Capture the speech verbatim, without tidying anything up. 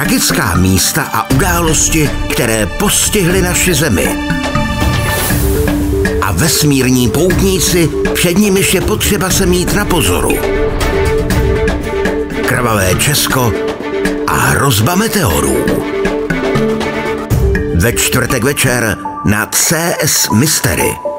Tragická místa a události, které postihly naši zemi. A vesmírní poutníci, před nimiž je potřeba se mít na pozoru. Krvavé Česko a hrozba meteorů. Ve čtvrtek večer na C S Mystery.